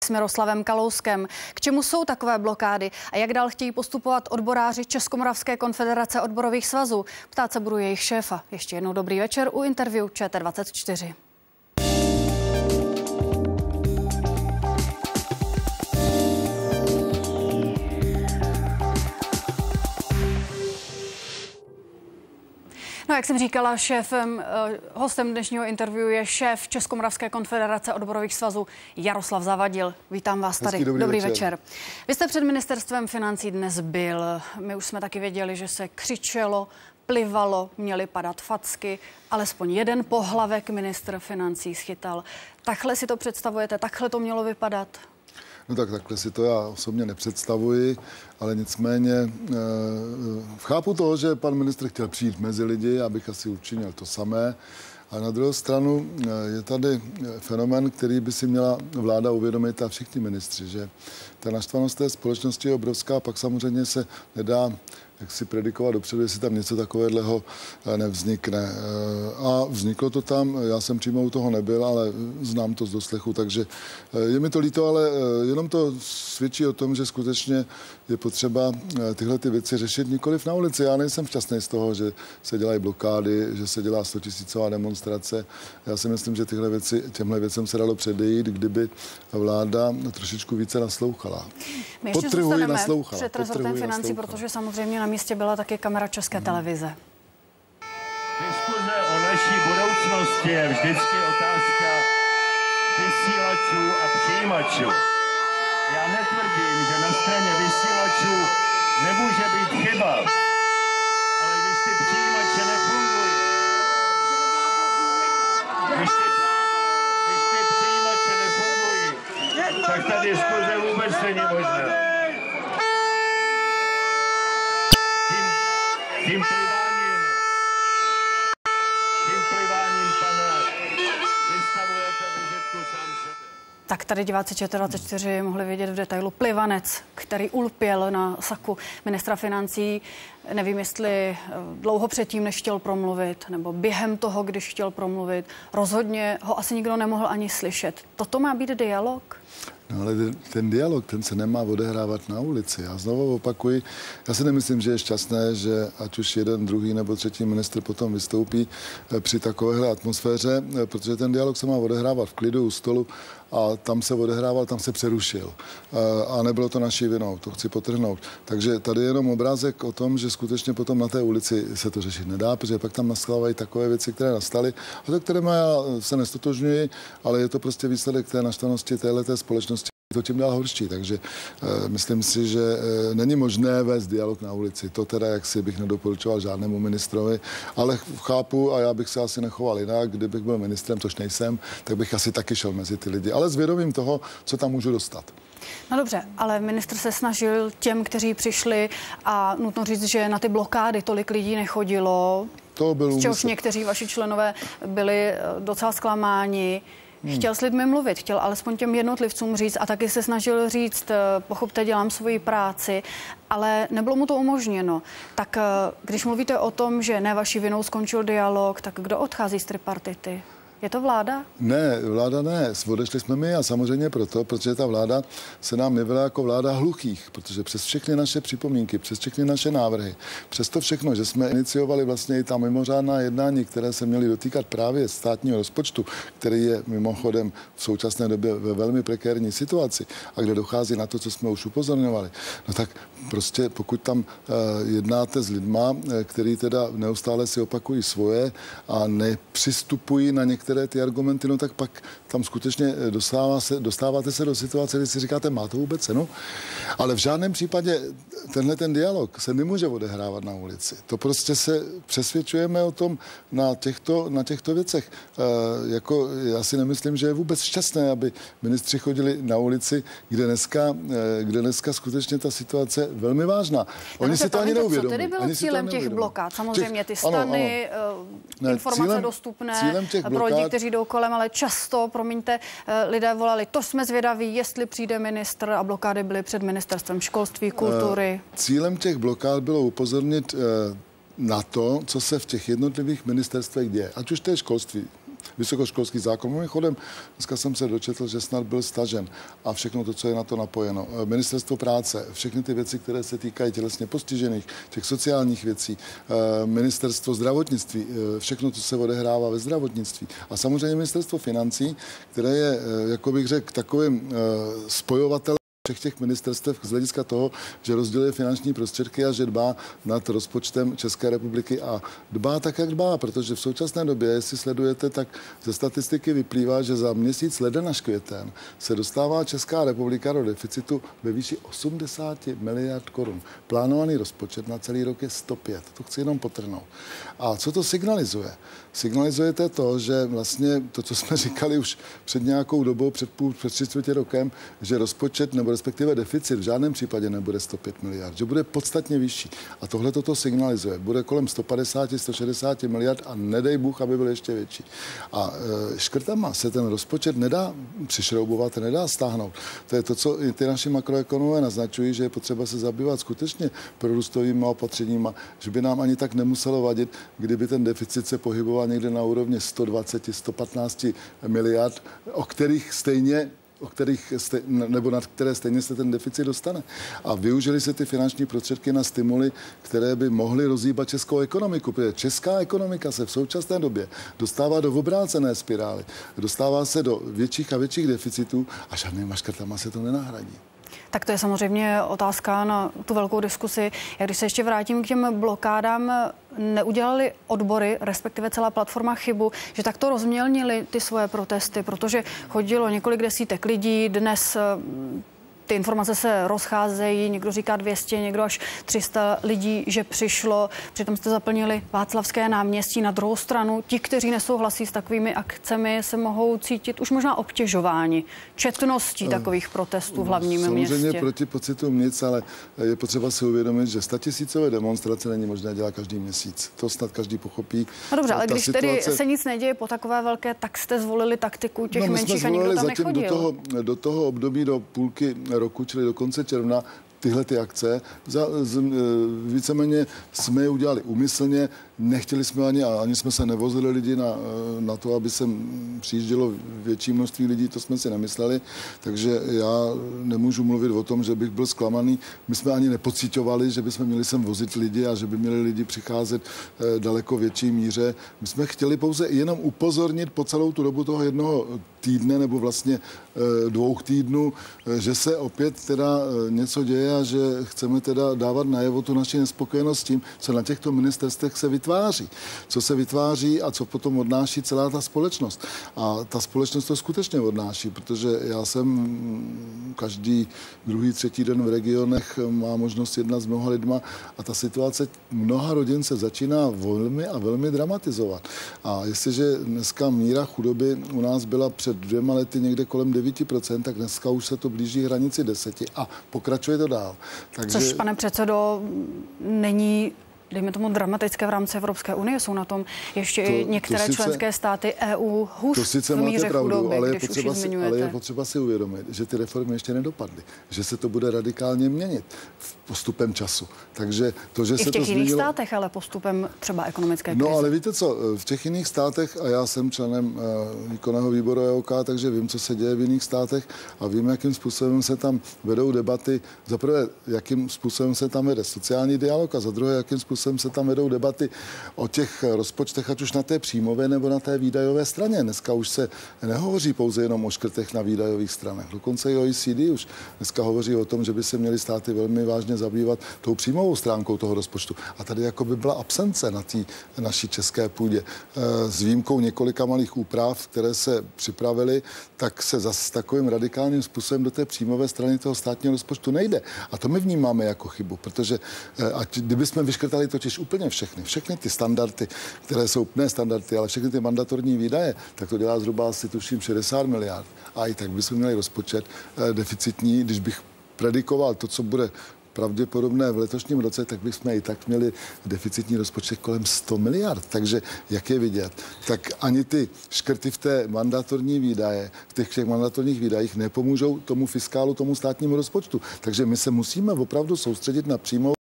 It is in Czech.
s Miroslavem Kalouskem. K čemu jsou takové blokády a jak dál chtějí postupovat odboráři Českomoravské konfederace odborových svazů? Ptát se budu jejich šéfa. Ještě jednou dobrý večer u interview ČT24. No, jak jsem říkala, hostem dnešního interview je šéf Českomoravské konfederace odborových svazů Jaroslav Zavadil. Vítám vás tady. Dobrý večer. Vy jste před ministerstvem financí dnes byl. My už jsme taky věděli, že se křičelo, plivalo, měly padat facky. Alespoň jeden pohlavek ministr financí schytal. Takhle si to představujete? Takhle to mělo vypadat? No tak takhle si to já osobně nepředstavuji, ale nicméně chápu toho, že pan ministr chtěl přijít mezi lidi, abych asi učinil to samé. A na druhou stranu je tady fenomén, který by si měla vláda uvědomit a všichni ministři, že ta naštvanost té společnosti je obrovská, pak samozřejmě se nedá jak si predikovat dopředu, jestli tam něco takového nevznikne. A vzniklo to tam, já jsem přímo u toho nebyl, ale znám to z doslechu, takže je mi to líto, ale jenom to svědčí o tom, že skutečně je potřeba tyhle ty věci řešit nikoliv na ulici. Já nejsem šťastný z toho, že se dělají blokády, že se dělá 100 000 demonstrace. Já si myslím, že těmhle věcem se dalo předejít, kdyby vláda trošičku více naslouchala. My ještě zůstaneme před rezortem financí, protože samozřejmě na místě byla taky kamera České televize. Diskuze o naší budoucnosti je vždycky otázka vysílačů a přijímačů. Já netvrdím, že na straně vysílačů nemůže být chyba, ale když ty přijímače nefungují, když ty přijímače nefungují, tak ta diskuze vůbec není možná. Tím pliváním, pane, vystavujete vizitku sám sebe. Tak tady diváci ČT24 mohli vidět v detailu plivanec, který ulpěl na saku ministra financí. Nevím, jestli dlouho předtím, než chtěl promluvit, nebo během toho, když chtěl promluvit. Rozhodně ho asi nikdo nemohl ani slyšet. Toto má být dialog? No ale ten dialog, ten se nemá odehrávat na ulici. Já znovu opakuji, já si nemyslím, že je šťastné, že ať už jeden, druhý nebo třetí ministr potom vystoupí při takovéhle atmosféře, protože ten dialog se má odehrávat v klidu u stolu a tam se odehrával, tam se přerušil. A nebylo to naší vinou, to chci podtrhnout. Takže tady je jenom obrázek o tom, že skutečně potom na té ulici se to řešit nedá, protože pak tam nastávají takové věci, které nastaly, a to, které já se nestotožňuji, ale je to prostě výsledek té naštvanosti téhleté společnosti. To tím dál horší, takže myslím si, že není možné vést dialog na ulici. To teda, jak si bych nedoporučoval žádnému ministrovi, ale chápu a já bych se asi nechoval jinak. Kdybych byl ministrem, což nejsem, tak bych asi taky šel mezi ty lidi, ale s vědomím toho, co tam můžu dostat. No dobře, ale ministr se snažil těm, kteří přišli, a nutno říct, že na ty blokády tolik lidí nechodilo. To byl z čehož někteří vaši členové byli docela zklamáni. Chtěl s lidmi mluvit, chtěl alespoň těm jednotlivcům říct a taky se snažil říct, pochopte, dělám svoji práci, ale nebylo mu to umožněno. Tak když mluvíte o tom, že ne vaší vinou skončil dialog, tak kdo odchází z tripartity? Je to vláda? Ne, vláda ne. Odešli jsme my a samozřejmě proto, protože ta vláda se nám jevila jako vláda hluchých, protože přes všechny naše připomínky, přes všechny naše návrhy, přes to všechno, že jsme iniciovali vlastně i ta mimořádná jednání, které se měly dotýkat právě státního rozpočtu, který je mimochodem v současné době ve velmi prekérní situaci a kde dochází na to, co jsme už upozorňovali, no tak prostě pokud tam jednáte s lidma, který teda neustále si opakují svoje a nepřistupují na některé ty argumenty, no tak pak tam skutečně dostáváte se do situace, kdy si říkáte, má to vůbec cenu? Ale v žádném případě tenhle ten dialog se nemůže odehrávat na ulici. To prostě se přesvědčujeme o tom na těchto věcech. Já si nemyslím, že je vůbec šťastné, aby ministři chodili na ulici, kde dneska skutečně ta situace je velmi vážná. Oni si to ani neuvědomí. Co tedy bylo cílem těch blokád? Samozřejmě ty stany, informace dostupné pro lidi, kteří jdou kolem, ale často, promiňte, lidé volali, to jsme zvědaví, jestli přijde ministr, a blokády byly před ministerstvem školství, kultury. Cílem těch blokád bylo upozornit na to, co se v těch jednotlivých ministerstvech děje. Ať už to je školství, vysokoškolský zákon. Mimochodem, dneska jsem se dočetl, že snad byl stažen a všechno to, co je na to napojeno. Ministerstvo práce, všechny ty věci, které se týkají tělesně postižených, těch sociálních věcí, ministerstvo zdravotnictví, všechno, co se odehrává ve zdravotnictví. A samozřejmě ministerstvo financí, které je, jako bych řekl, takovým spojovatelem všech těch ministerstev z hlediska toho, že rozděluje finanční prostředky a že dbá nad rozpočtem České republiky a dbá tak, jak dbá, protože v současné době, jestli sledujete, tak ze statistiky vyplývá, že za měsíc leden až květen se dostává Česká republika do deficitu ve výši 80 miliard korun. Plánovaný rozpočet na celý rok je 105. To chci jenom podtrhnout. A co to signalizuje? Signalizuje to, že vlastně to, co jsme říkali už před nějakou dobou, před 3/4 rokem, že rozpočet nebo respektive deficit v žádném případě nebude 105 miliard, že bude podstatně vyšší. A tohle toto signalizuje. Bude kolem 150-160 miliard a nedej Bůh, aby byl ještě větší. A škrtama se ten rozpočet nedá přišroubovat, nedá stáhnout. To je to, co i ty naši makroekonomové naznačují, že je potřeba se zabývat skutečně prorůstovými opatřeníma, že by nám ani tak nemuselo vadit, kdyby ten deficit se pohyboval někde na úrovni 120-115 miliard, nebo nad které stejně se ten deficit dostane. A využili se ty finanční prostředky na stimuly, které by mohly rozhýbat českou ekonomiku, protože česká ekonomika se v současné době dostává do obrácené spirály, dostává se do větších a větších deficitů a žádnýma škrtama se to nenahradí. Tak to je samozřejmě otázka na tu velkou diskusi. Jak když se ještě vrátím k těm blokádám, neudělali odbory, respektive celá platforma chybu, že takto rozmělnili ty svoje protesty, protože chodilo několik desítek lidí, dnes ty informace se rozcházejí, někdo říká 200, někdo až 300 lidí, že přišlo. Přitom jste zaplnili Václavské náměstí. Na druhou stranu, ti, kteří nesouhlasí s takovými akcemi, se mohou cítit už možná obtěžováni četností takových protestů v hlavním městě. Samozřejmě proti pocitům nic, ale je potřeba si uvědomit, že 100 000 demonstrace není možné dělat každý měsíc. To snad každý pochopí. No dobře, ale když tedy se nic neděje po takové velké, tak jste zvolili taktiku těch menších a nikdo tam nechodil. Do toho období do půlky roku, čili do konce června, tyhle ty akce. Víceméně jsme je udělali úmyslně, nechtěli jsme ani jsme se nevozili lidi na to, aby sem přijíždělo větší množství lidí, to jsme si nemysleli, takže já nemůžu mluvit o tom, že bych byl zklamaný. My jsme ani nepociťovali, že bychom měli sem vozit lidi a že by měli lidi přicházet daleko větší míře. My jsme chtěli pouze jenom upozornit po celou tu dobu toho jednoho týdne nebo vlastně 2 týdnů, že se opět teda něco děje a že chceme teda dávat najevo tu naši nespokojenost s tím, co na těchto ministerstvech se vytváří. Co se vytváří a co potom odnáší celá ta společnost. A ta společnost to skutečně odnáší, protože já jsem každý druhý, třetí den v regionech má možnost jednat s mnoha lidma a ta situace mnoha rodin se začíná velmi a velmi dramatizovat. A jestliže dneska míra chudoby u nás byla před 2 lety někde kolem 9%, tak dneska už se to blíží hranici 10% a pokračuje to dál. Takže... Což, pane předsedo, není, dejme tomu, dramatické v rámci Evropské unie. Jsou na tom ještě i některé členské státy EU hůř v míře chudoby, když už ji zmiňujete. Ale je potřeba si uvědomit, že ty reformy ještě nedopadly, že se to bude radikálně měnit postupem času. Takže to, že i se v těch to jiných změnilo... státech, ale postupem třeba ekonomické krize. No, ale víte co, v těch jiných státech, a já jsem členem výkonného výboru EOK, takže vím, co se děje v jiných státech a vím, jakým způsobem se tam vedou debaty. Za prvé, jakým způsobem se tam vede sociální dialog a za druhé, jakým způsobem se tam vedou debaty o těch rozpočtech, ať už na té příjmové nebo na té výdajové straně. Dneska už se nehovoří pouze jenom o škrtech na výdajových stranách. Dokonce i OECD už dneska hovoří o tom, že by se měly státy velmi vážně zabývat tou příjmovou stránkou toho rozpočtu. A tady jako by byla absence na té naší české půdě. S výjimkou několika malých úprav, které se připravily, tak se zase takovým radikálním způsobem do té příjmové strany toho státního rozpočtu nejde. A to my vnímáme jako chybu, protože kdybychom vyškrtali totiž úplně všechny ty standardy, které jsou ne standardy, ale všechny ty mandatorní výdaje, tak to dělá zhruba asi tuším 60 miliard. A i tak bychom měli rozpočet deficitní, když bych predikoval to, co bude pravděpodobné v letošním roce, tak bychom i tak měli deficitní rozpočet kolem 100 miliard. Takže jak je vidět, tak ani ty škrty v té mandatorní výdaje, v těch mandatorních výdajích nepomůžou tomu fiskálu, tomu státnímu rozpočtu. Takže my se musíme opravdu soustředit na přímou